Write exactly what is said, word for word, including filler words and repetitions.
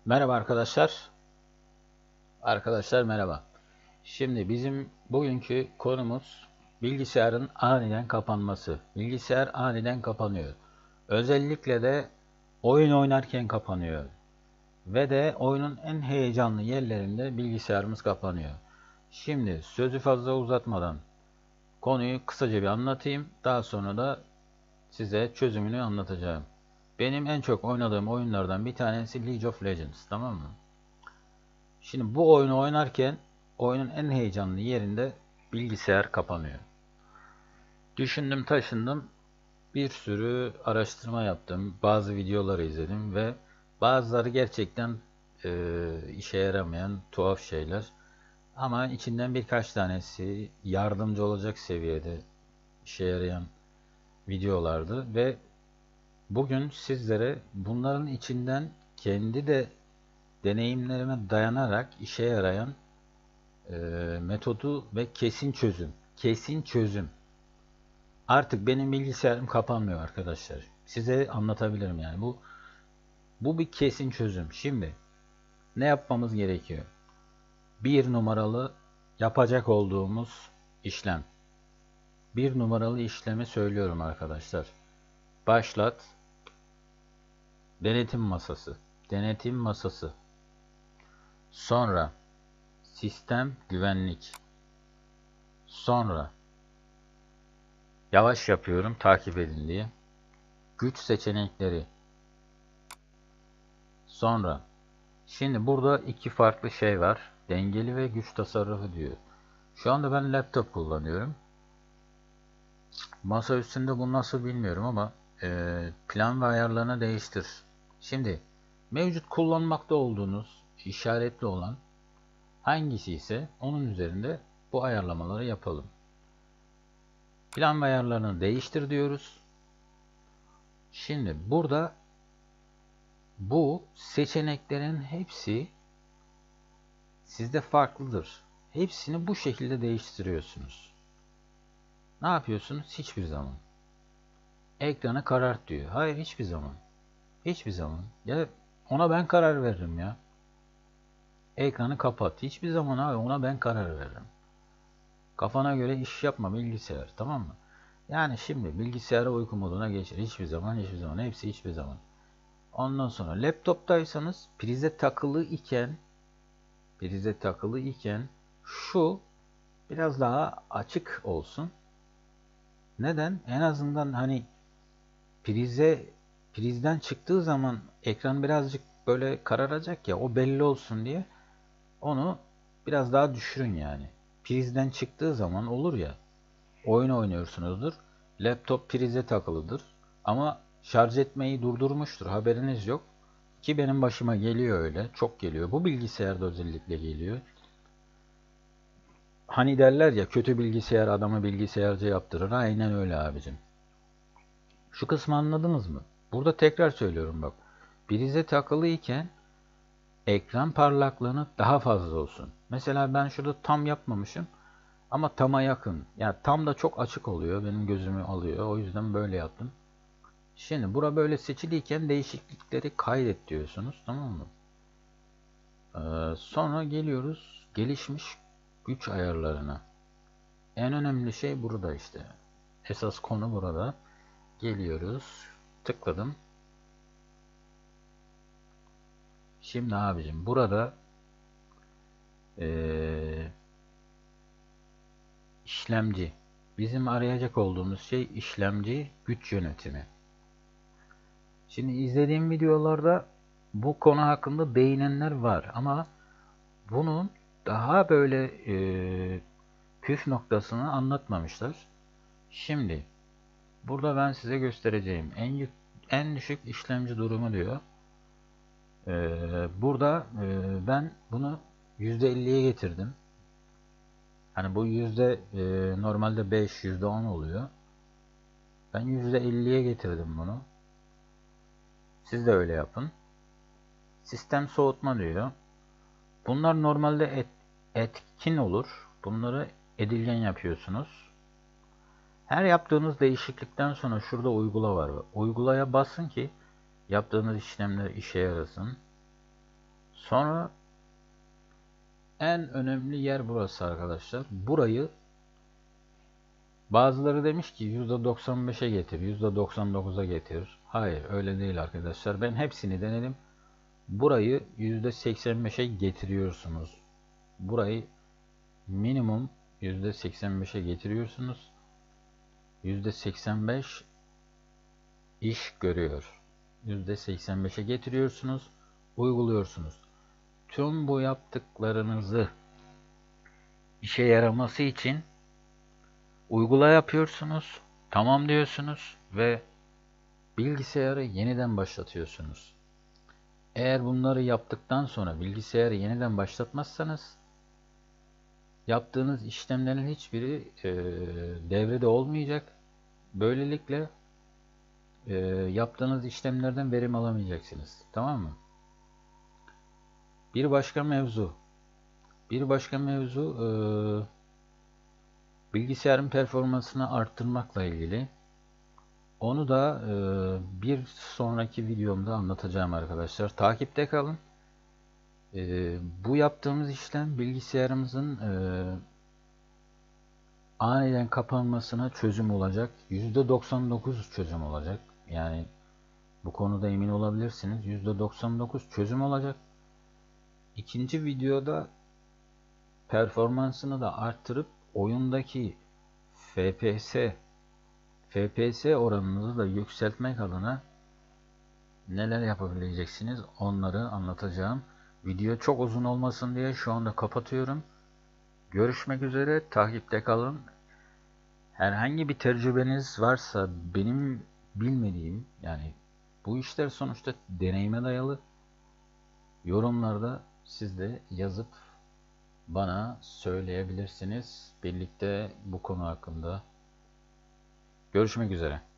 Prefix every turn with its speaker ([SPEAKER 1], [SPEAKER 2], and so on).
[SPEAKER 1] Merhaba arkadaşlar. Arkadaşlar merhaba. Şimdi bizim bugünkü konumuz bilgisayarın aniden kapanması. Bilgisayar aniden kapanıyor. Özellikle de oyun oynarken kapanıyor. Ve de oyunun en heyecanlı yerlerinde bilgisayarımız kapanıyor. Şimdi sözü fazla uzatmadan konuyu kısaca bir anlatayım. Daha sonra da size çözümünü anlatacağım. Benim en çok oynadığım oyunlardan bir tanesi League of Legends, tamam mı? Şimdi bu oyunu oynarken oyunun en heyecanlı yerinde bilgisayar kapanıyor. Düşündüm taşındım, bir sürü araştırma yaptım, bazı videoları izledim ve bazıları gerçekten e, işe yaramayan tuhaf şeyler. Ama içinden birkaç tanesi yardımcı olacak seviyede işe yarayan videolardı ve bugün sizlere bunların içinden kendi de deneyimlerime dayanarak işe yarayan e, metodu ve kesin çözüm. Kesin çözüm. Artık benim bilgisayarım kapanmıyor arkadaşlar. Size anlatabilirim yani. Bu bu bir kesin çözüm. Şimdi ne yapmamız gerekiyor? Bir numaralı yapacak olduğumuz işlem. Bir numaralı işlemi söylüyorum arkadaşlar. Başlat. Denetim masası. Denetim masası. Sonra sistem güvenlik. Sonra yavaş yapıyorum takip edin diye. Güç seçenekleri. Sonra şimdi burada iki farklı şey var. Dengeli ve güç tasarrufu diyor. Şu anda ben laptop kullanıyorum. Masa üstünde bu nasıl bilmiyorum ama e, plan ve ayarlarını değiştir. Şimdi mevcut kullanmakta olduğunuz işaretli olan hangisi ise onun üzerinde bu ayarlamaları yapalım. Plan ve ayarlarını değiştir diyoruz. Şimdi burada bu seçeneklerin hepsi sizde farklıdır. Hepsini bu şekilde değiştiriyorsunuz. Ne yapıyorsunuz? Hiçbir zaman. Ekranı karart diyor. Hayır, hiçbir zaman. Hiçbir zaman. Ya ona ben karar veririm ya. Ekranı kapat. Hiçbir zaman abi ona ben karar veririm. Kafana göre iş yapma bilgisayar, tamam mı? Yani şimdi bilgisayara uyku moduna geçir. Hiçbir zaman, hiçbir zaman. Hepsi hiçbir zaman. Ondan sonra laptoptaysanız prize takılı iken prize takılı iken şu biraz daha açık olsun. Neden? En azından hani prize prizden çıktığı zaman ekran birazcık böyle kararacak ya, o belli olsun diye onu biraz daha düşürün yani. Prizden çıktığı zaman olur ya, oyun oynuyorsunuzdur. Laptop prize takılıdır ama şarj etmeyi durdurmuştur. Haberiniz yok. Ki benim başıma geliyor öyle. Çok geliyor. Bu bilgisayarda özellikle geliyor. Hani derler ya, kötü bilgisayar adamı bilgisayarcı yaptırır. Aynen öyle abicim. Şu kısmı anladınız mı? Burada tekrar söylüyorum bak. Prize takılı iken ekran parlaklığını daha fazla olsun. Mesela ben şurada tam yapmamışım ama tama yakın. Yani tam da çok açık oluyor. Benim gözümü alıyor. O yüzden böyle yaptım. Şimdi bura böyle seçiliyken değişiklikleri kaydet diyorsunuz. Tamam mı? Ee, sonra geliyoruz gelişmiş güç ayarlarına. En önemli şey burada işte. Esas konu burada. Geliyoruz. Tıkladım. Şimdi abicim burada ee, işlemci. Bizim arayacak olduğumuz şey işlemci güç yönetimi. Şimdi izlediğim videolarda bu konu hakkında değinenler var ama bunun daha böyle e, püf noktasını anlatmamışlar. Şimdi burada ben size göstereceğim en yük, en düşük işlemci durumu diyor. Ee, burada e, ben bunu yüzde elliye getirdim. Hani bu yüzde e, normalde beş, yüzde on oluyor. Ben yüzde elliye getirdim bunu. Siz de öyle yapın. Sistem soğutma diyor. Bunlar normalde et, etkin olur. Bunları edilgen yapıyorsunuz. Her yaptığınız değişiklikten sonra şurada uygula var. Uygulaya basın ki yaptığınız işlemler işe yarasın. Sonra en önemli yer burası arkadaşlar. Burayı bazıları demiş ki yüzde doksan beşe getir, yüzde doksan dokuza getir. Hayır, öyle değil arkadaşlar. Ben hepsini denedim. Burayı yüzde seksen beşe getiriyorsunuz. Burayı minimum yüzde seksen beşe getiriyorsunuz. yüzde seksen beş iş görüyor. yüzde seksen beşe getiriyorsunuz, uyguluyorsunuz. Tüm bu yaptıklarınızı işe yaraması için uygula yapıyorsunuz, tamam diyorsunuz ve bilgisayarı yeniden başlatıyorsunuz. Eğer bunları yaptıktan sonra bilgisayarı yeniden başlatmazsanız yaptığınız işlemlerin hiçbiri e, devrede olmayacak. Böylelikle e, yaptığınız işlemlerden verim alamayacaksınız. Tamam mı? Bir başka mevzu. Bir başka mevzu e, bilgisayarın performansını arttırmakla ilgili. Onu da e, bir sonraki videomda anlatacağım arkadaşlar. Takipte kalın. E, bu yaptığımız işlem bilgisayarımızın e, aniden kapanmasına çözüm olacak. yüzde doksan dokuz çözüm olacak. Yani bu konuda emin olabilirsiniz. yüzde doksan dokuz çözüm olacak. İkinci videoda performansını da arttırıp oyundaki F P S F P S oranınızı da yükseltmek adına neler yapabileceksiniz onları anlatacağım. Video çok uzun olmasın diye şu anda kapatıyorum. Görüşmek üzere, takipte kalın. Herhangi bir tecrübeniz varsa benim bilmediğim, yani bu işler sonuçta deneyime dayalı, yorumlarda siz de yazıp bana söyleyebilirsiniz. Birlikte bu konu hakkında görüşmek üzere.